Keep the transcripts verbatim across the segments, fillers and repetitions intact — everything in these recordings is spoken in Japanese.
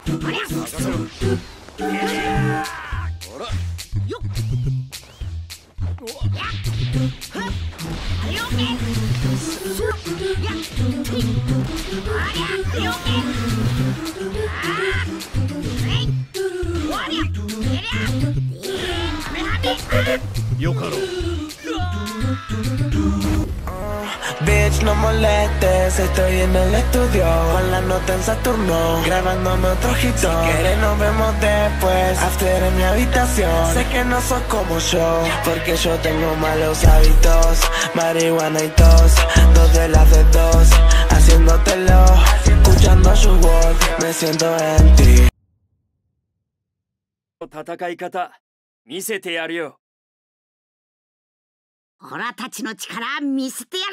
よかろう。 Bitch, no molestes, estoy en el estudio con la nota en Saturno, grabándome otro hit. Si quieres nos vemos después, after en mi habitación. Sé que no sos como yo, porque yo tengo malos hábitos. Marihuana y tos, dos de las de dos, haciéndotelo, escuchando su voz, me siento en ti. 戦い方見せてやるよ。 オラたちの力見せてやる。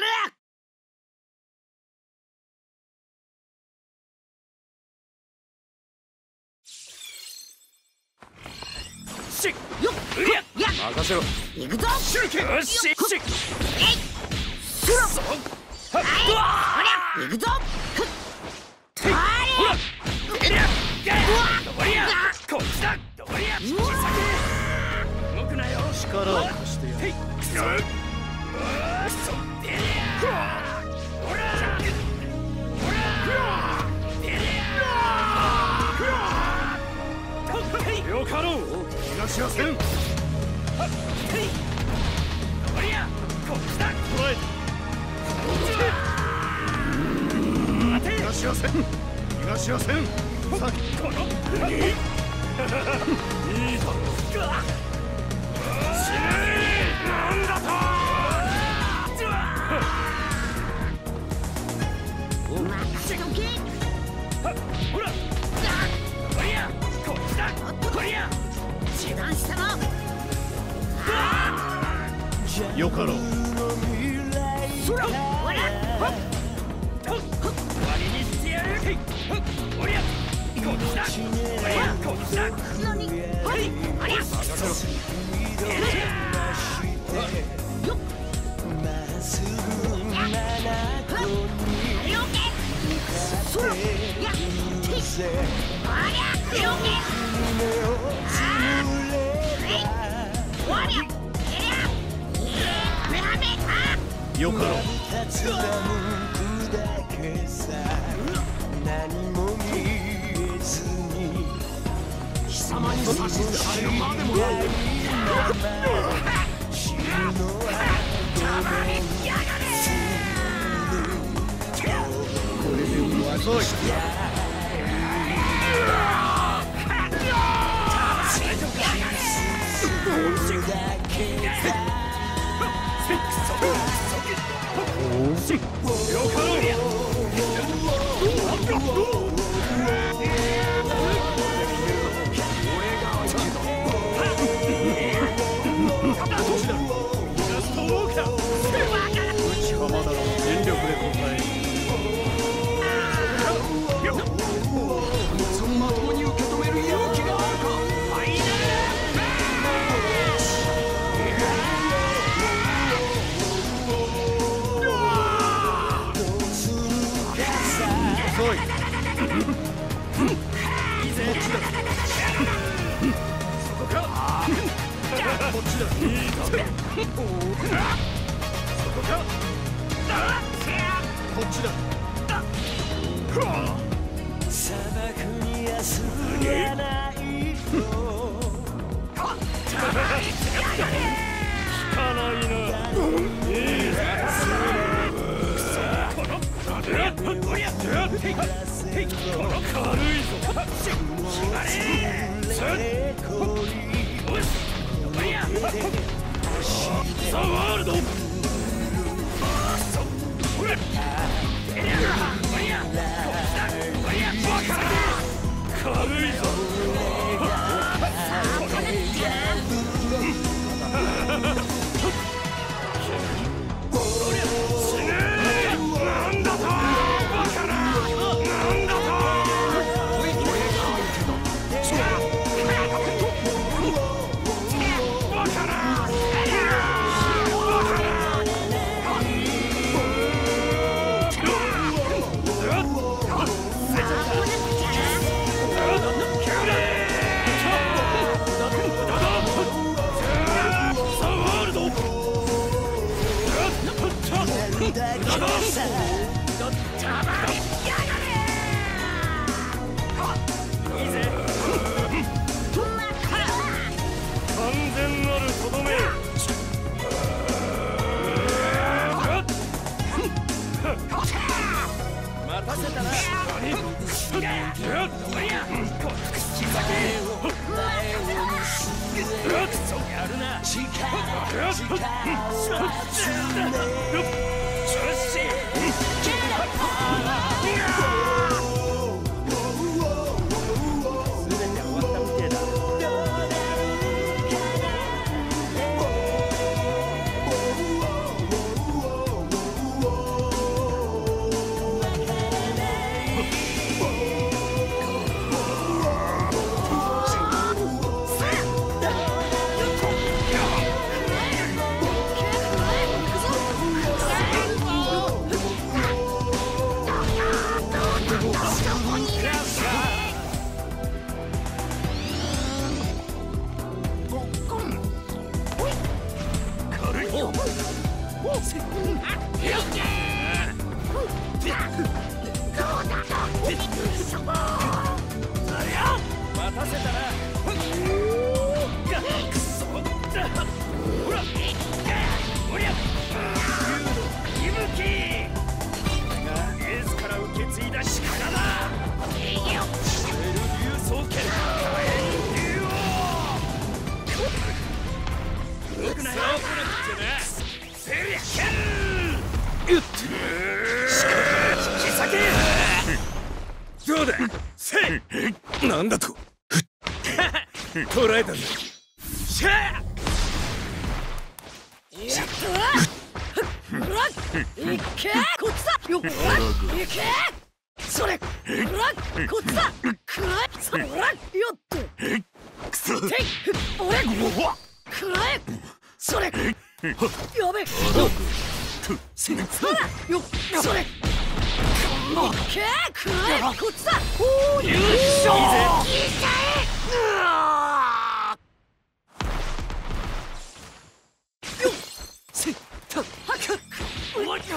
しっよっやっ任せろ。 行くぞ。 しっしっえいそらはいほら行くぞ。ほらえりゃどりゃこっちだどりゃ小さく動くなよ。 力を貸してやる。 そでりゃほらほらでりゃよかろう。逃がしません。どりゃこっちだ。 捕らえた。 待て。 逃がしません。逃がしません。さっきこのいいだろう。死ぬなんだと。 任せとけ。 ほらこりゃこっちだ。こりゃ中断したの。 よかろう。 そらほら終わりにしてやる。こりゃこっちだ。こりゃこっちだ。 何はいありゃよっそらやってありゃよけあえいわりゃえりゃはめはめあよかろう。 貴様に指図されるまでも遅い。内浜だろう。全力で答える。 そのまともに受け止める勇気があるか。ファイナル遅い。 いいぜ。そこか。 こっちだ。 いいだろう。そこか。 こっちだ。 砂漠に休まないと聞かないな。いいぜ。このこりゃこりゃへいへいこの軽いぞ。決まれ。すっよしこりゃザワールド。ほらえりゃこりゃこりゃバカだ。軽いぞ。なんだとバカな。なんだとバカな。バカな。 クソやるな。 近づ調子どうだせいなんだと捕らえたんだ。しゃあいけこっちだよっいけそれこっちだくらえそれよっとくそ俺くらえそれやべよっそれオッケーくらえこっちだおー優勝いいぜよっせったはくおいよ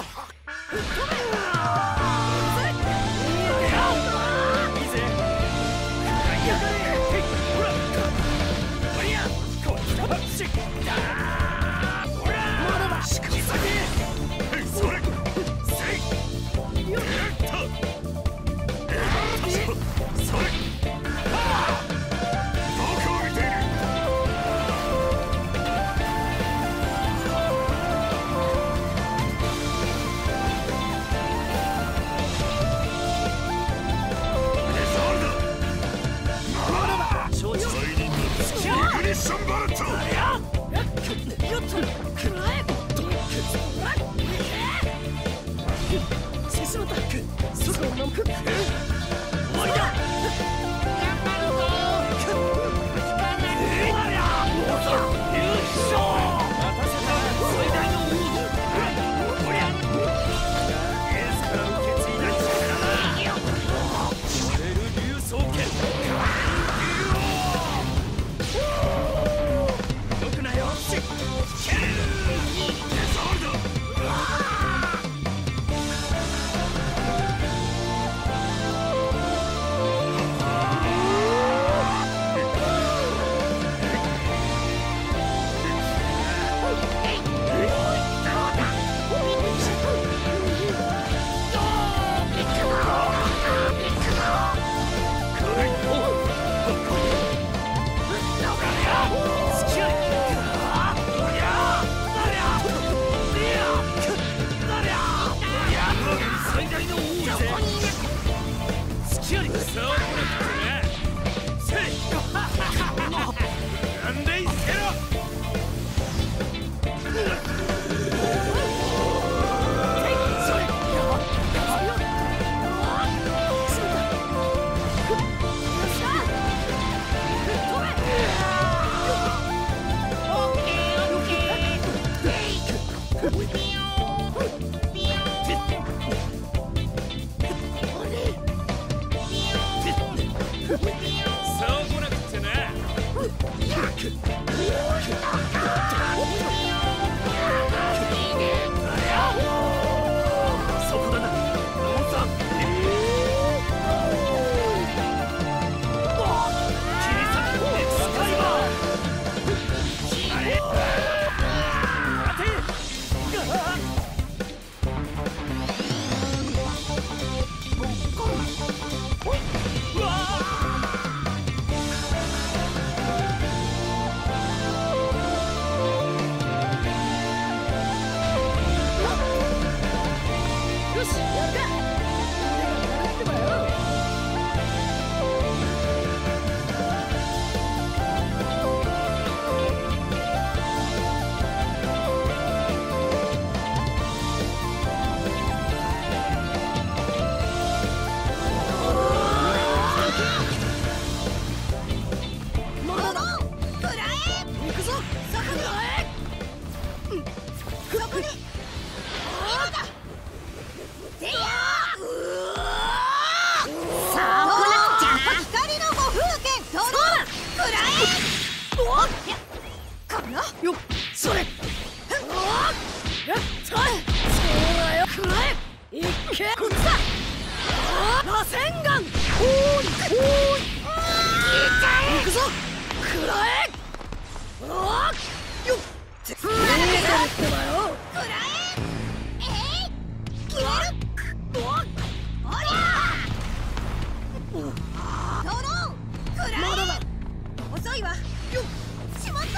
いわ。よっしまった。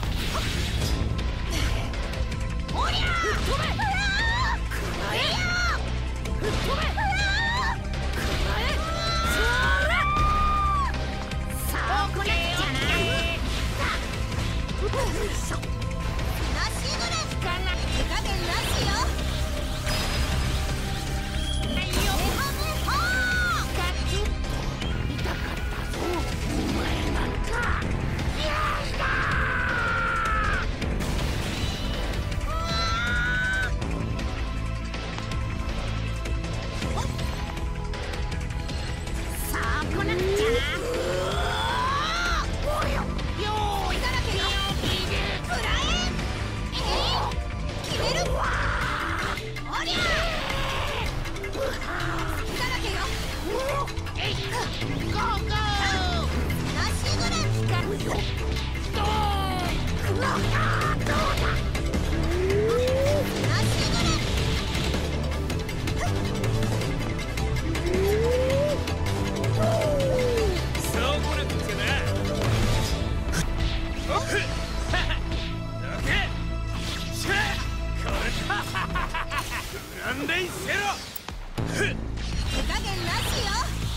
おりゃー、吹っ飛べ。くらえ。吹っ飛べ。くらえ。そら。さあこれじゃない。よいしょ。なしぐらいかな。手加減なしよ。はいよ。はあ。ガチ。痛かったぞ。お前なんか。やったー。さあこなくちゃな。およ。よーいだらけよ。くらえ。えー、決める。おりゃー。だらけよ。えい。ゴーゴー。なしぐらいか。よ。どう。くわかー。どうだ。なしぐらい。 そうこなくっちゃな。おっふっどけしゃこれかグランデイセロふっ手加減なしよ。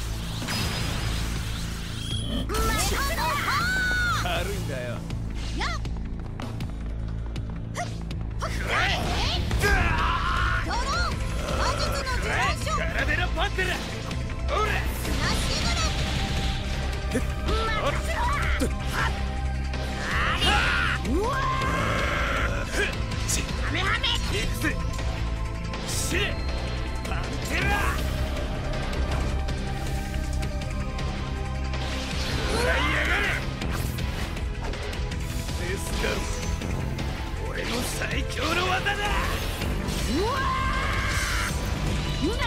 メハノハ軽いんだよ。 ー。やっ。 くらえドローン。魔術のくらえ自動ガラデラパンテラおらなしぐらい。 おっうわふっちー。ハメハメ。 行くぜしれパンテラ食らいやがれですが俺の最強の技だ。 うわー。うわ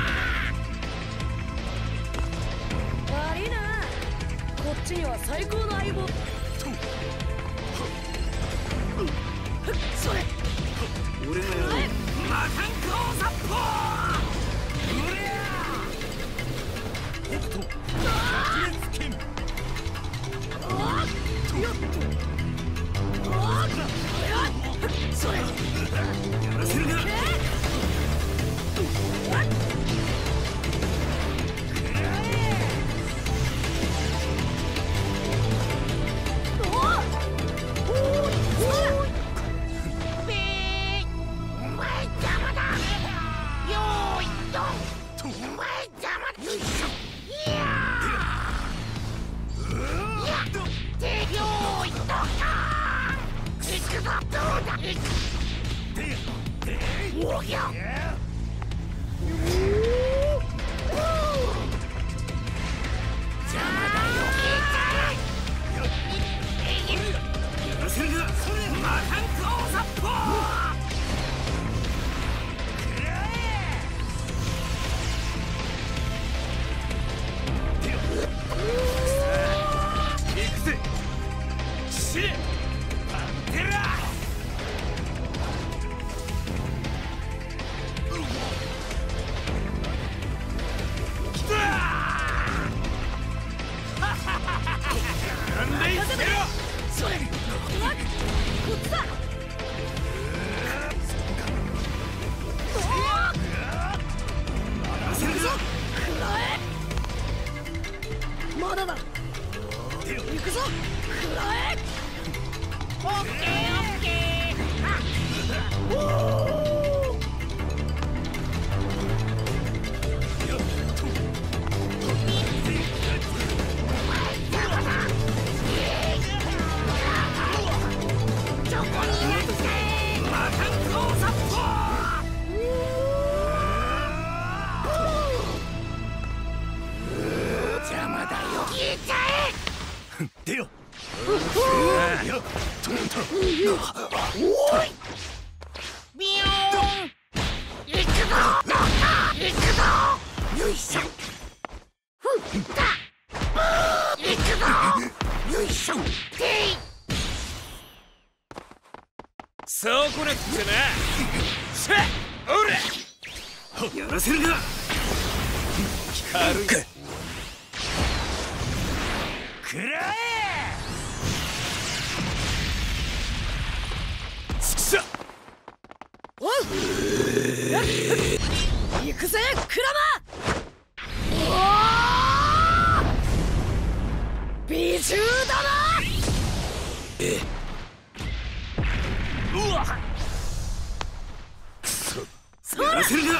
悪いな。こっちには最高の相棒。それ。 俺がやる魔漢光殺法うりゃ北斗激烈剣それ。 やらせるな。 まだだ。行くぞ。くらえ。 オッケーオッケ出よ。 ビヨーン。行くぞ行くぞ。よいしょ。ふった行くぞ。よいしょ。てい。 そうこなくちゃな。さあおらやらせるな。軽いくらえ。 しゃ。 おう行くぜクラマ。おー美獣だな。 うわっそらやらせるな。 オッ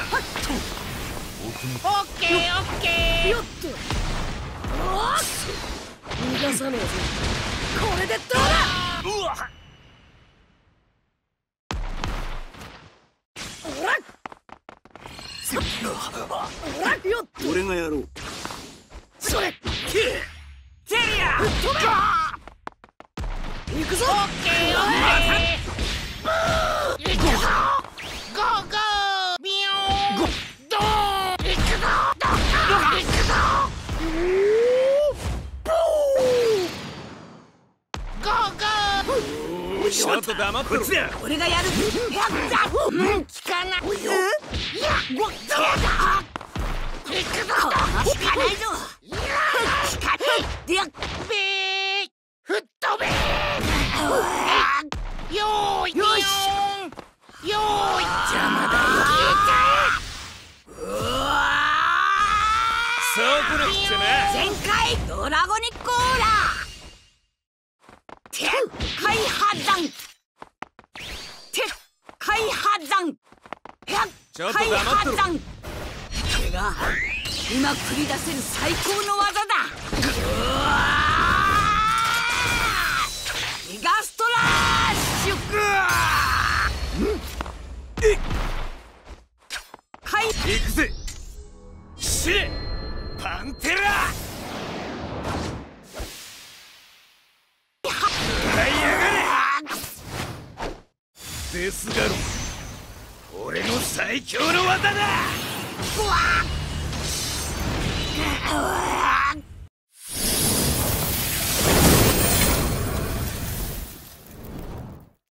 ケーオッケー。 よっとおー逃がさねえぞ。これでどうだ。 うわっおらおらよっと俺がやろう。 それセリア。 飛べ行くぞ。 オッケーオッケー。行くぞ。ゴーゴー。ビヨーン。ドーン。行くぞ。ドーン。行くぞ。ゴーゴー。 ちょっと黙ってろ。こっちだ。 俺がやる。やった。うん、聞かない。いや、ご、どうだ。行くぞ。聞かないぞ。いや、聞かない。でやっべー。吹っ飛べー。よーい。よーい。よーい。邪魔だよ。消えちゃえ。うわそうこなくちゃな。 ー。全開ドラゴニックオーラ。鉄海破山。鉄海破山。 ちょっと黙ってろ。 これが今繰り出せる最高の技だ。うわー。ギガストラッシュ。海行くぜ。死ねパンテラ。使いやがれ。デスガロ俺の最強の技だ。 うわー。